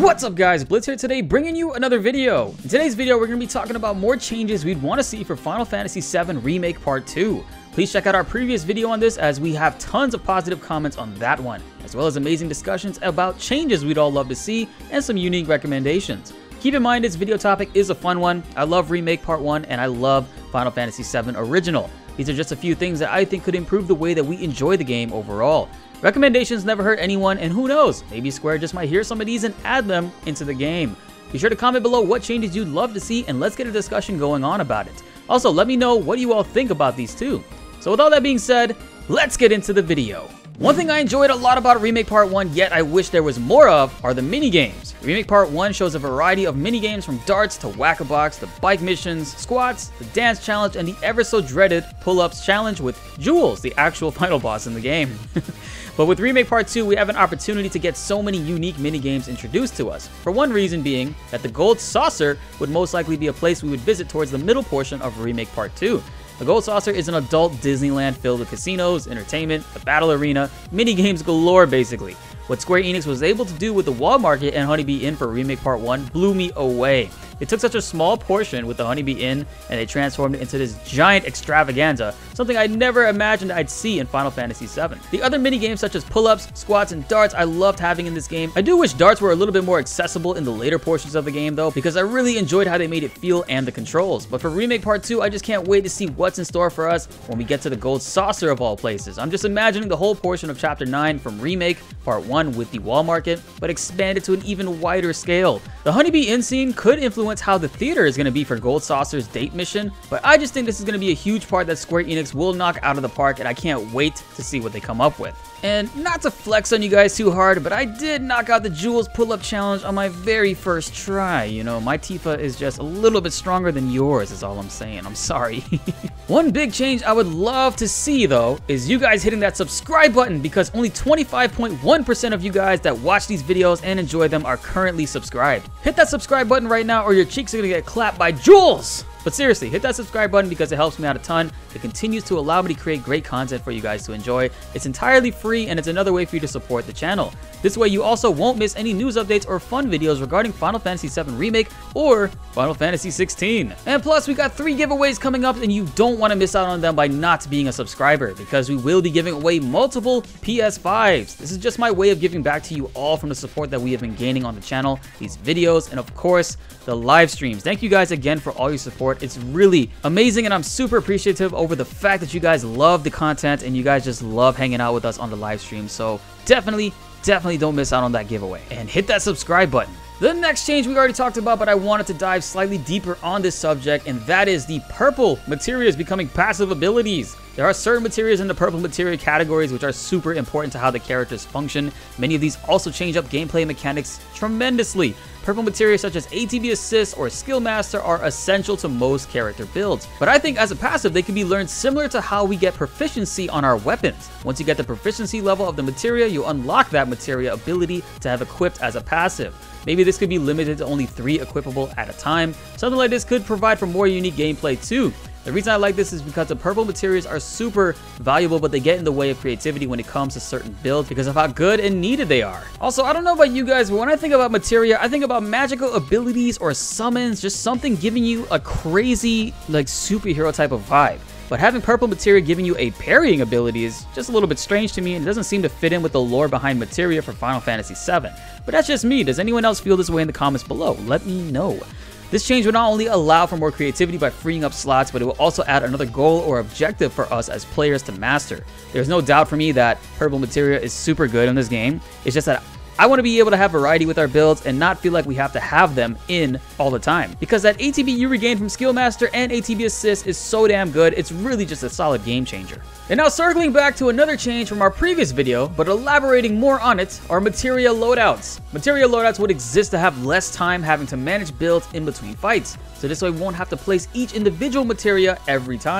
What's up guys, Blitz here today bringing you another video. In today's video we're going to be talking about more changes we'd want to see for Final Fantasy VII Remake Part 2. Please check out our previous video on this as we have tons of positive comments on that one, as well as amazing discussions about changes we'd all love to see and some unique recommendations. Keep in mind this video topic is a fun one. I love Remake Part 1 and I love Final Fantasy VII Original. These are just a few things that I think could improve the way that we enjoy the game overall. Recommendations never hurt anyone, and who knows, maybe Square just might hear some of these and add them into the game. Be sure to comment below what changes you'd love to see, and let's get a discussion going on about it. Also, let me know what you all think about these too. So with all that being said, let's get into the video. One thing I enjoyed a lot about Remake Part 1, yet I wish there was more of, are the minigames. Remake Part 1 shows a variety of minigames from darts to whack-a-box, the bike missions, squats, the dance challenge, and the ever-so-dreaded pull-ups challenge with Jules, the actual final boss in the game. But with Remake Part 2, we have an opportunity to get so many unique minigames introduced to us. For one reason being that the Gold Saucer would most likely be a place we would visit towards the middle portion of Remake Part 2. The Gold Saucer is an adult Disneyland filled with casinos, entertainment, a battle arena, minigames galore basically. What Square Enix was able to do with the Wall Market and Honeybee Inn for Remake Part 1 blew me away. They took such a small portion with the Honeybee Inn and they transformed it into this giant extravaganza, something I never imagined I'd see in Final Fantasy VII. The other minigames such as pull-ups, squats, and darts I loved having in this game. I do wish darts were a little bit more accessible in the later portions of the game though, because I really enjoyed how they made it feel and the controls. But for Remake Part 2, I just can't wait to see what's in store for us when we get to the Gold Saucer of all places. I'm just imagining the whole portion of Chapter 9 from Remake Part 1 with the Wall Market, but expanded to an even wider scale. The Honeybee Inn scene could influence how the theater is going to be for Gold Saucer's date mission, but I just think this is going to be a huge part that Square Enix will knock out of the park, and I can't wait to see what they come up with. And not to flex on you guys too hard, but I did knock out the Jules pull-up challenge on my very first try. You know, my Tifa is just a little bit stronger than yours is all I'm saying. I'm sorry. One big change I would love to see though is you guys hitting that subscribe button, because only 25.1% of you guys that watch these videos and enjoy them are currently subscribed. Hit that subscribe button right now or your cheeks are gonna get clapped by Jules! But seriously, hit that subscribe button because it helps me out a ton. It continues to allow me to create great content for you guys to enjoy. It's entirely free and it's another way for you to support the channel. This way you also won't miss any news updates or fun videos regarding Final Fantasy VII Remake or Final Fantasy 16. And plus, we got 3 giveaways coming up and you don't want to miss out on them by not being a subscriber, because we will be giving away multiple PS5s. This is just my way of giving back to you all from the support that we have been gaining on the channel, these videos, and of course, the live streams. Thank you guys again for all your support. It's really amazing and I'm super appreciative over the fact that you guys love the content and you guys just love hanging out with us on the live stream. So definitely don't miss out on that giveaway and hit that subscribe button. The next change we already talked about, but I wanted to dive slightly deeper on this subject, and that is the purple materials becoming passive abilities. There are certain materials in the purple materia categories which are super important to how the characters function. Many of these also change up gameplay mechanics tremendously. Purple materia such as ATB Assist or Skill Master are essential to most character builds, but I think as a passive they can be learned similar to how we get proficiency on our weapons. Once you get the proficiency level of the materia, you unlock that materia ability to have equipped as a passive. Maybe this could be limited to only 3 equipable at a time. Something like this could provide for more unique gameplay too. The reason I like this is because the purple materials are super valuable, but they get in the way of creativity when it comes to certain builds because of how good and needed they are. Also, I don't know about you guys, but when I think about materia, I think about magical abilities or summons, just something giving you a crazy, like, superhero type of vibe. But having purple materia giving you a parrying ability is just a little bit strange to me and it doesn't seem to fit in with the lore behind materia for Final Fantasy VII. But that's just me. Does anyone else feel this way in the comments below? Let me know. This change will not only allow for more creativity by freeing up slots, but it will also add another goal or objective for us as players to master. There's no doubt for me that purple materia is super good in this game. It's just that I want to be able to have variety with our builds and not feel like we have to have them in all the time. Because that ATB you regain from Skill Master and ATB Assist is so damn good, it's really just a solid game changer. And now circling back to another change from our previous video, but elaborating more on it, are materia loadouts. Materia loadouts would exist to have less time having to manage builds in between fights, so this way we won't have to place each individual materia every time.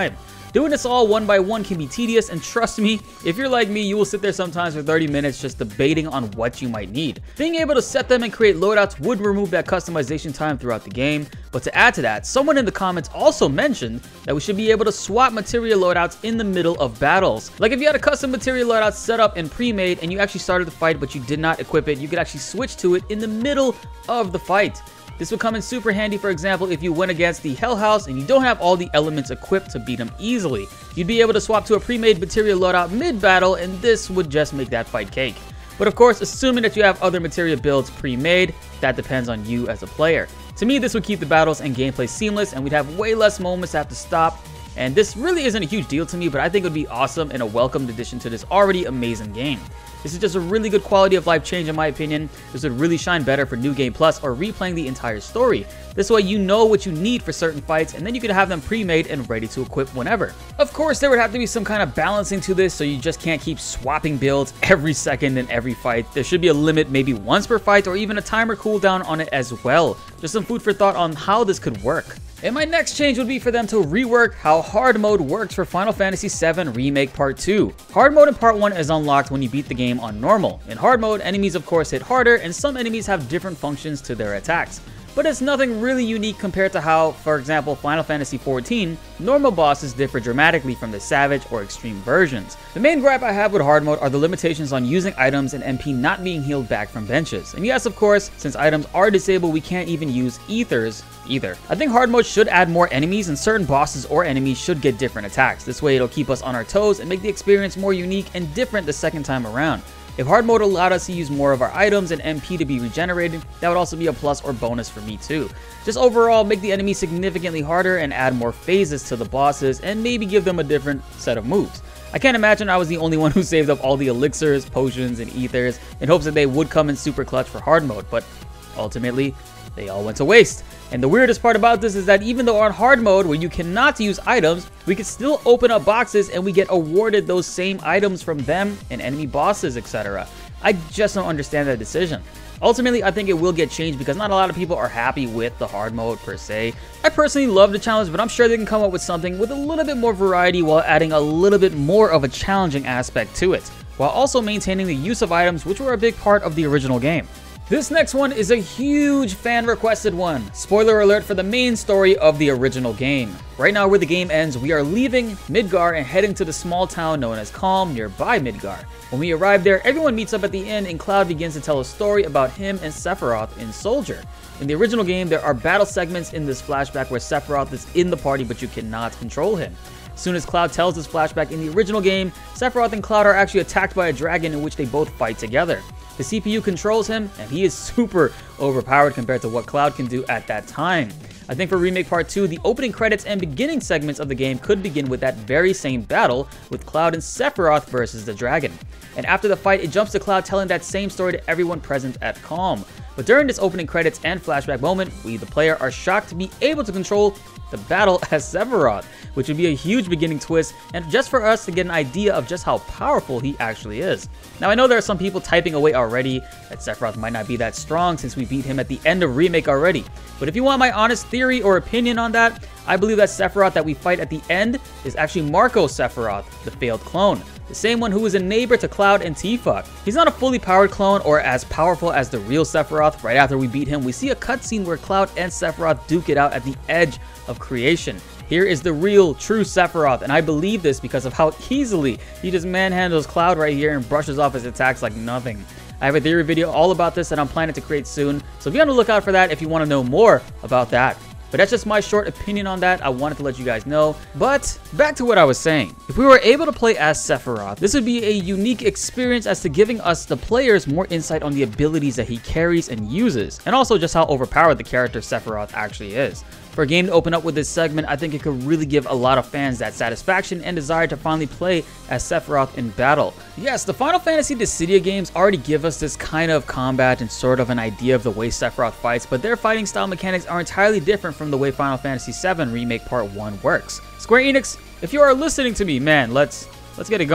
Doing this all one by one can be tedious, and trust me, if you're like me, you will sit there sometimes for 30 minutes just debating on what you might need. Being able to set them and create loadouts would remove that customization time throughout the game, but to add to that, someone in the comments also mentioned that we should be able to swap materia loadouts in the middle of battles. Like if you had a custom materia loadout set up and pre-made and you actually started the fight but you did not equip it, you could actually switch to it in the middle of the fight. This would come in super handy, for example, if you went against the Hell House and you don't have all the elements equipped to beat them easily. You'd be able to swap to a pre-made materia loadout mid-battle, and this would just make that fight cake. But of course, assuming that you have other materia builds pre-made, that depends on you as a player. To me, this would keep the battles and gameplay seamless, and we'd have way less moments to have to stop. And this really isn't a huge deal to me, but I think it would be awesome and a welcomed addition to this already amazing game. This is just a really good quality of life change in my opinion. This would really shine better for New Game Plus or replaying the entire story. This way you know what you need for certain fights, and then you could have them pre-made and ready to equip whenever. Of course, there would have to be some kind of balancing to this, so you just can't keep swapping builds every second in every fight. There should be a limit, maybe once per fight, or even a timer cooldown on it as well. Just some food for thought on how this could work. And my next change would be for them to rework how hard mode works for Final Fantasy VII Remake Part 2. Hard mode in Part 1 is unlocked when you beat the game on normal. In hard mode, enemies of course hit harder, and some enemies have different functions to their attacks. But it's nothing really unique compared to how, for example, Final Fantasy XIV, normal bosses differ dramatically from the Savage or Extreme versions. The main gripe I have with hard mode are the limitations on using items and MP not being healed back from benches. And yes, of course, since items are disabled, we can't even use ethers either. I think hard mode should add more enemies, and certain bosses or enemies should get different attacks. This way it'll keep us on our toes and make the experience more unique and different the second time around. If hard mode allowed us to use more of our items and MP to be regenerated, that would also be a plus or bonus for me too. Just overall, make the enemy significantly harder and add more phases to the bosses, and maybe give them a different set of moves. I can't imagine I was the only one who saved up all the elixirs, potions, and ethers in hopes that they would come in super clutch for hard mode, but ultimately, they all went to waste. And the weirdest part about this is that even though on hard mode, where you cannot use items, we can still open up boxes and we get awarded those same items from them and enemy bosses, etc. I just don't understand that decision. Ultimately, I think it will get changed because not a lot of people are happy with the hard mode per se. I personally love the challenge, but I'm sure they can come up with something with a little bit more variety while adding a little bit more of a challenging aspect to it, while also maintaining the use of items, which were a big part of the original game. This next one is a huge fan requested one. Spoiler alert for the main story of the original game. Right now where the game ends, we are leaving Midgar and heading to the small town known as Kalm nearby Midgar. When we arrive there, everyone meets up at the inn and Cloud begins to tell a story about him and Sephiroth in Soldier. In the original game, there are battle segments in this flashback where Sephiroth is in the party but you cannot control him. As soon as Cloud tells this flashback in the original game, Sephiroth and Cloud are actually attacked by a dragon in which they both fight together. The CPU controls him, and he is super overpowered compared to what Cloud can do at that time. I think for Remake Part 2, the opening credits and beginning segments of the game could begin with that very same battle with Cloud and Sephiroth versus the dragon. And after the fight, it jumps to Cloud telling that same story to everyone present at Kalm. But during this opening credits and flashback moment, we, the player, are shocked to be able to control the battle as Sephiroth, which would be a huge beginning twist, and just for us to get an idea of just how powerful he actually is. Now I know there are some people typing away already that Sephiroth might not be that strong since we beat him at the end of Remake already, but if you want my honest theory or opinion on that, I believe that Sephiroth that we fight at the end is actually Marco Sephiroth, the failed clone. The same one who is a neighbor to Cloud and Tifa. He's not a fully powered clone or as powerful as the real Sephiroth. Right after we beat him, we see a cutscene where Cloud and Sephiroth duke it out at the edge of creation. Here is the real, true Sephiroth, and I believe this because of how easily he just manhandles Cloud right here and brushes off his attacks like nothing. I have a theory video all about this that I'm planning to create soon, so be on the lookout for that if you want to know more about that. But that's just my short opinion on that. I wanted to let you guys know. But back to what I was saying. If we were able to play as Sephiroth, this would be a unique experience as to giving us, the players, more insight on the abilities that he carries and uses, and also just how overpowered the character Sephiroth actually is. For a game to open up with this segment, I think it could really give a lot of fans that satisfaction and desire to finally play as Sephiroth in battle. Yes, the Final Fantasy Dissidia games already give us this kind of combat and sort of an idea of the way Sephiroth fights, but their fighting style mechanics are entirely different from the way Final Fantasy VII Remake Part 1 works. Square Enix, if you are listening to me, man, let's get it going.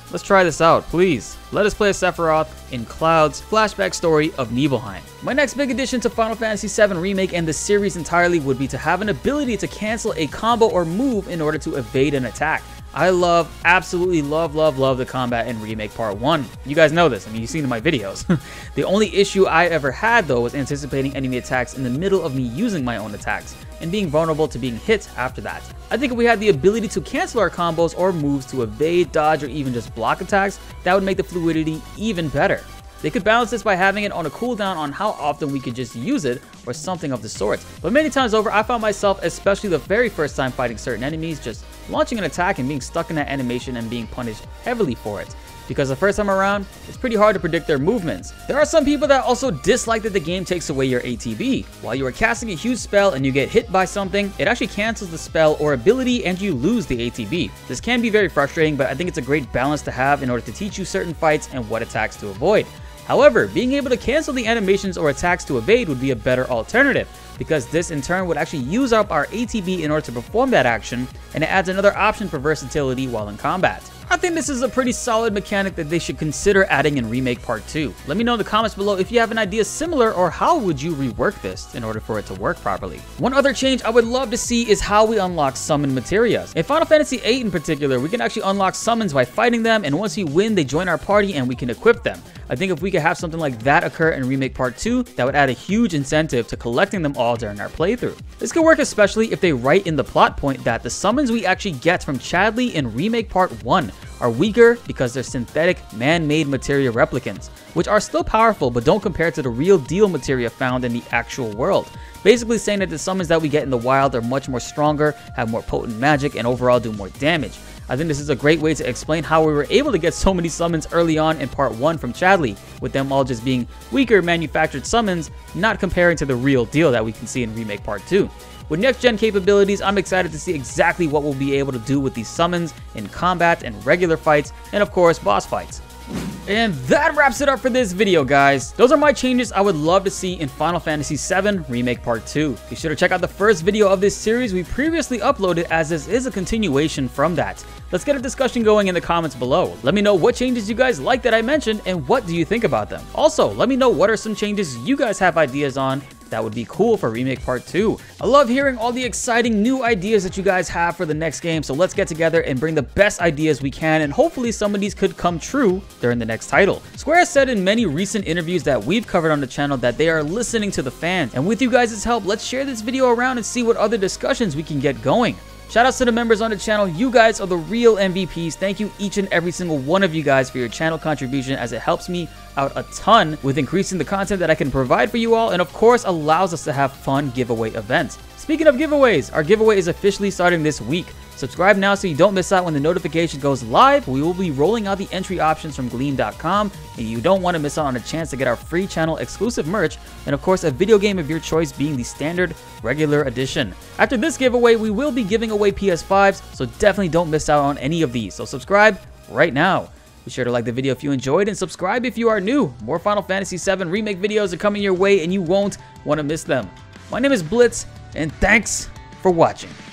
Let's try this out, please. Let us play a Sephiroth in Cloud's flashback story of Nibelheim. My next big addition to Final Fantasy VII Remake and the series entirely would be to have an ability to cancel a combo or move in order to evade an attack. I absolutely love the combat in Remake Part 1. You guys know this, I mean, you've seen in my videos. The only issue I ever had though was anticipating enemy attacks in the middle of me using my own attacks, and being vulnerable to being hit after that. I think if we had the ability to cancel our combos or moves to evade, dodge, or even just block attacks, that would make the fluidity even better. They could balance this by having it on a cooldown on how often we could just use it or something of the sort. But many times over, I found myself, especially the very first time fighting certain enemies, just launching an attack and being stuck in that animation and being punished heavily for it. Because the first time around, it's pretty hard to predict their movements. There are some people that also dislike that the game takes away your ATB. While you are casting a huge spell and you get hit by something, it actually cancels the spell or ability and you lose the ATB. This can be very frustrating, but I think it's a great balance to have in order to teach you certain fights and what attacks to avoid. However, being able to cancel the animations or attacks to evade would be a better alternative, because this in turn would actually use up our ATB in order to perform that action, and it adds another option for versatility while in combat. I think this is a pretty solid mechanic that they should consider adding in Remake Part 2. Let me know in the comments below if you have an idea similar, or how would you rework this in order for it to work properly. One other change I would love to see is how we unlock summon materias. In Final Fantasy VIII in particular, we can actually unlock summons by fighting them, and once we win, they join our party and we can equip them. I think if we could have something like that occur in Remake Part 2, that would add a huge incentive to collecting them all during our playthrough. This could work especially if they write in the plot point that the summons we actually get from Chadley in Remake Part 1 are weaker because they're synthetic, man-made materia replicants, which are still powerful but don't compare to the real deal materia found in the actual world. Basically saying that the summons that we get in the wild are much more stronger, have more potent magic, and overall do more damage. I think this is a great way to explain how we were able to get so many summons early on in Part 1 from Chadley, with them all just being weaker manufactured summons, not comparing to the real deal that we can see in Remake Part 2. With next-gen capabilities, I'm excited to see exactly what we'll be able to do with these summons in combat and regular fights, and of course, boss fights. And that wraps it up for this video, guys. Those are my changes I would love to see in Final Fantasy VII Remake Part 2. Be sure to check out the first video of this series we previously uploaded, as this is a continuation from that. Let's get a discussion going in the comments below. Let me know what changes you guys like that I mentioned, and what do you think about them. Also, let me know what are some changes you guys have ideas on that would be cool for Remake Part 2. I love hearing all the exciting new ideas that you guys have for the next game, so let's get together and bring the best ideas we can, and hopefully some of these could come true during the next title. Square has said in many recent interviews that we've covered on the channel that they are listening to the fans, and with you guys' help, let's share this video around and see what other discussions we can get going. Shoutouts to the members on the channel. You guys are the real MVPs. Thank you each and every single one of you guys for your channel contribution, as it helps me out a ton with increasing the content that I can provide for you all, and of course allows us to have fun giveaway events. Speaking of giveaways, our giveaway is officially starting this week. Subscribe now so you don't miss out when the notification goes live. We will be rolling out the entry options from Gleam.com, and you don't want to miss out on a chance to get our free channel exclusive merch, and of course a video game of your choice being the standard regular edition. After this giveaway, we will be giving away PS5s, so definitely don't miss out on any of these. So subscribe right now. Be sure to like the video if you enjoyed, and subscribe if you are new. More Final Fantasy VII Remake videos are coming your way, and you won't want to miss them. My name is Blitz, and thanks for watching.